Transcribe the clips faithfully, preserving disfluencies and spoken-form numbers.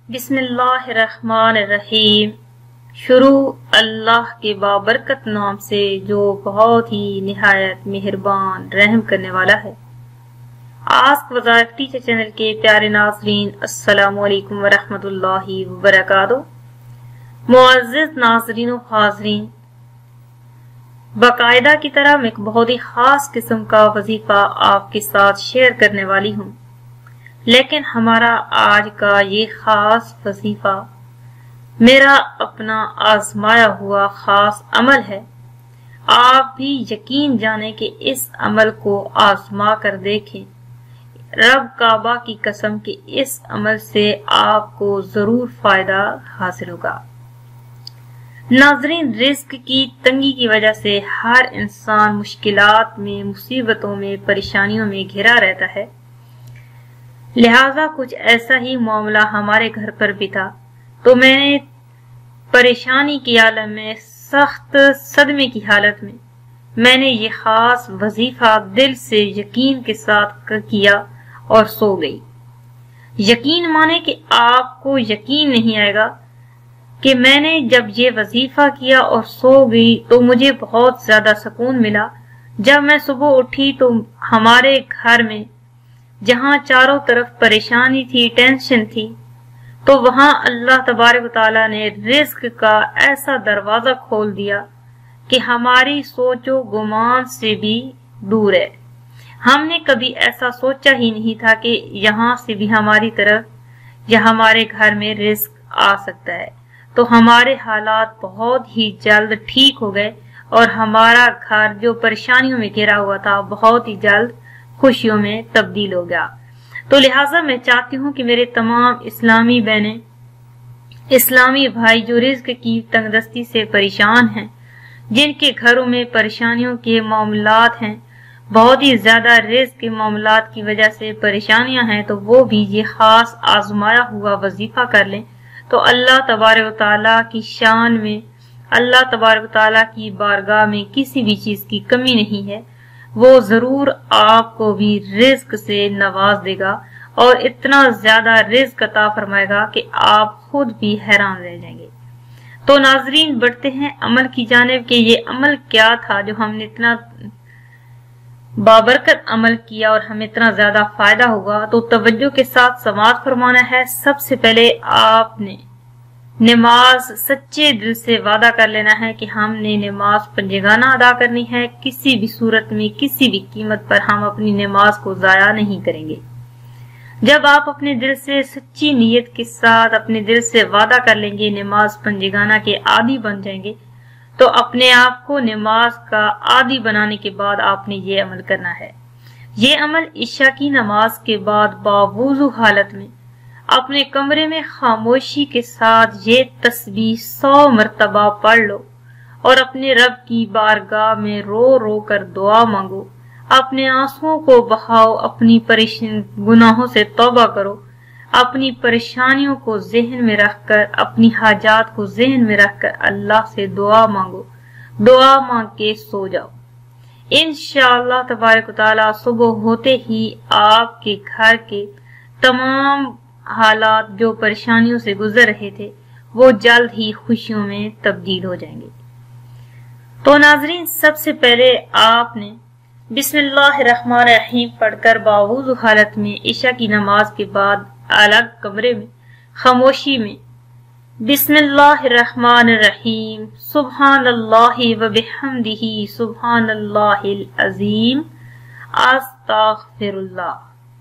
بسم اللہ الرحمن الرحیم۔ شروع اللہ کے بابرکت نام سے جو بہت ہی نہایت مہربان رحم کرنے والا ہے۔ آسک وظائف ٹیچر چینل کے پیارے ناظرین، السلام علیکم ورحمۃ اللہ وبرکاتہ۔ معزز ناظرین و حاضرین، باقاعدہ کی طرح میں ایک بہت ہی خاص قسم کا وظیفہ آپ کے ساتھ شیئر کرنے والی ہوں، لیکن ہمارا آج کا یہ خاص وظیفہ میرا اپنا آزمایا ہوا خاص عمل ہے۔ آپ بھی یقین جانیں کہ اس عمل کو آزما کر دیکھیں، رب کعبہ کی قسم کہ اس عمل سے آپ کو ضرور فائدہ حاصل ہوگا۔ ناظرین، رزق کی تنگی کی وجہ سے ہر انسان مشکلات میں، مصیبتوں میں، پریشانیوں میں گھرا رہتا ہے، لہذا کچھ ایسا ہی معاملہ ہمارے گھر پر بھی تھا، تو میں نے پریشانی کی عالم میں، سخت صدمے کی حالت میں میں نے یہ خاص وظیفہ دل سے یقین کے ساتھ کیا اور سو گئی۔ یقین مانے کہ آپ کو یقین نہیں آئے گا کہ میں نے جب یہ وظیفہ کیا اور سو گئی تو مجھے بہت زیادہ سکون ملا۔ جب میں صبح اٹھی تو ہمارے گھر میں جہاں چاروں طرف پریشانی تھی، ٹینشن تھی، تو وہاں اللہ تبارک و تعالیٰ نے رزق کا ایسا دروازہ کھول دیا کہ ہماری سوچ و گمان سے بھی دور ہے۔ ہم نے کبھی ایسا سوچا ہی نہیں تھا کہ یہاں سے بھی ہماری طرف یا ہمارے گھر میں رزق آ سکتا ہے، تو ہمارے حالات بہت ہی جلد ٹھیک ہو گئے اور ہمارا گھر جو پریشانیوں میں گھرا ہوا تھا بہت ہی جلد خوشیوں میں تبدیل ہو گیا۔ تو لہٰذا میں چاہتی ہوں کہ میرے تمام اسلامی بہنیں، اسلامی بھائی جو رزق کی تنگ دستی سے پریشان ہیں، جن کے گھروں میں پریشانیوں کے معاملات ہیں، بہت ہی زیادہ رزق کے معاملات کی وجہ سے پریشانیاں ہیں، تو وہ بھی یہ خاص آزمایا ہوا وظیفہ کر لیں، تو اللہ تبارک و تعالیٰ کی شان میں، اللہ تبارک و تعالیٰ کی بارگاہ میں کسی بھی چیز کی کمی نہیں ہے۔ وہ ضرور آپ کو بھی رزق سے نواز دے گا اور اتنا زیادہ رزق عطا فرمائے گا کہ آپ خود بھی حیران رہ جائیں گے۔ تو ناظرین، بڑھتے ہیں عمل کی جانب کہ یہ عمل کیا تھا جو ہم نے اتنا بابرکت عمل کیا اور ہمیں اتنا زیادہ فائدہ ہوگا۔ تو توجہ کے ساتھ سماعت فرمانا ہے۔ سب سے پہلے آپ نے نماز سچے دل سے وعدہ کر لینا ہے کہ ہم نے نماز پنجگانہ ادا کرنی ہے، کسی بھی صورت میں، کسی بھی قیمت پر ہم اپنی نماز کو ضائع نہیں کریں گے۔ جب آپ اپنے دل سے سچی نیت کے ساتھ اپنے دل سے وعدہ کر لیں گے، نماز پنجگانہ کے عادی بن جائیں گے، تو اپنے آپ کو نماز کا عادی بنانے کے بعد آپ نے یہ عمل کرنا ہے۔ یہ عمل عشاء کی نماز کے بعد باوضو حالت میں اپنے کمرے میں خاموشی کے ساتھ یہ تسبیح سو مرتبہ پڑھ لو اور اپنے رب کی بارگاہ میں رو رو کر دعا مانگو، اپنے آنسوؤں کو بہاؤ، اپنی پریشان گناہوں سے توبہ کرو، اپنی پریشانیوں کو ذہن میں رکھ کر، اپنی حاجات کو ذہن میں رکھ کر اللہ سے دعا مانگو، دعا مانگ کے سو جاؤ۔ انشاءاللہ تبارک و تعالیٰ صبح ہوتے ہی آپ کے گھر کے تمام حالات جو پریشانیوں سے گزر رہے تھے وہ جلد ہی خوشیوں میں تبدیل ہو جائیں گے۔ تو ناظرین، سب سے پہلے آپ نے بسم اللہ الرحمن الرحیم پڑھ کر باوضو حالت میں عشاء کی نماز کے بعد الگ کمرے میں خاموشی میں بسم اللہ الرحمن الرحیم، سبحان اللہ و بحمدہ، سبحان اللہ العظیم، استغفر اللہ،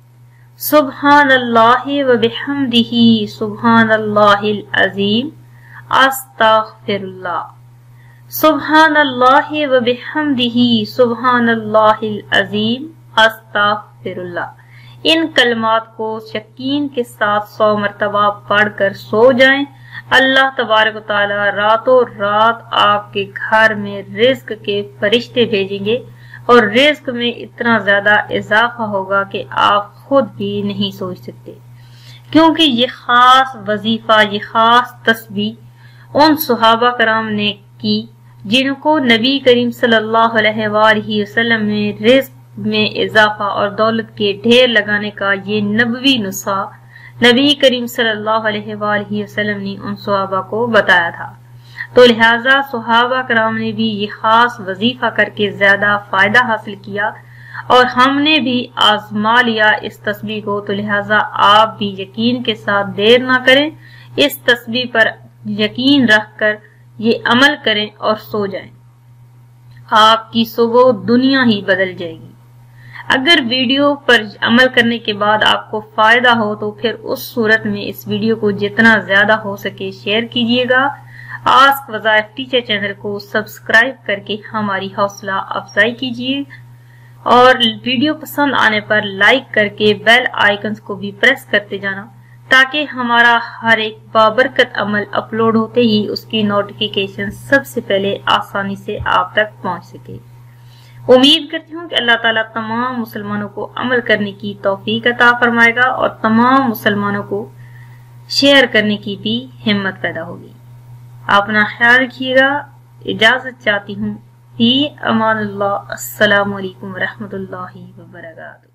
سبحان اللہ و بحمدہ، سبحان اللہ العظیم، استغفر اللہ، سبحان اللہ و بحمدہ، سبحان اللہ العظیم، استغفر اللہ۔ ان کلمات کو یقین کے ساتھ سو مرتبہ پڑھ کر سو جائیں۔ اللہ تبارک و تعالیٰ راتوں رات آپ کے گھر میں رزق کے فرشتے بھیجیں گے اور رزق میں اتنا زیادہ اضافہ ہوگا کہ آپ خود بھی نہیں سوچ سکتے، کیونکہ یہ خاص وظیفہ، یہ خاص تسبیح ان صحابہ کرام نے کی جن کو نبی کریم صلی اللہ علیہ وآلہ وسلم نے رزق میں اضافہ اور دولت کے ڈھیر لگانے کا یہ نبوی نسخہ نبی کریم صلی اللہ علیہ وآلہ وسلم نے ان صحابہ کو بتایا تھا، تو لہٰذا صحابہ کرام نے بھی یہ خاص وظیفہ کر کے زیادہ فائدہ حاصل کیا اور ہم نے بھی آزما لیا اس تسبیح کو، تو لہٰذا آپ بھی یقین کے ساتھ دیر نہ کریں، اس تسبیح پر یقین رکھ کر یہ عمل کریں اور سو جائیں، آپ کی صبح دنیا ہی بدل جائے گی۔ اگر ویڈیو پر عمل کرنے کے بعد آپ کو فائدہ ہو تو پھر اس صورت میں اس ویڈیو کو جتنا زیادہ ہو سکے شیئر کیجیے گا۔ آسک وظائف ٹیچر چینل کو سبسکرائب کر کے ہماری حوصلہ افزائی کیجیے اور ویڈیو پسند آنے پر لائک کر کے بیل آئیکنز کو بھی پریس کرتے جانا تاکہ ہمارا ہر ایک بابرکت عمل اپلوڈ ہوتے ہی اس کی نوٹیفیکیشن سب سے پہلے آسانی سے آپ تک پہنچ سکے۔ امید کرتی ہوں کہ اللہ تعالیٰ تمام مسلمانوں کو عمل کرنے کی توفیق عطا فرمائے گا اور تمام مسلمانوں کو شیئر کرنے کی بھی ہمت پیدا ہوگی۔ اپنا خیال رکھیے گا، اجازت چاہتی ہوں، فی امان اللہ، السلام علیکم ورحمۃ اللہ وبرکاتہ۔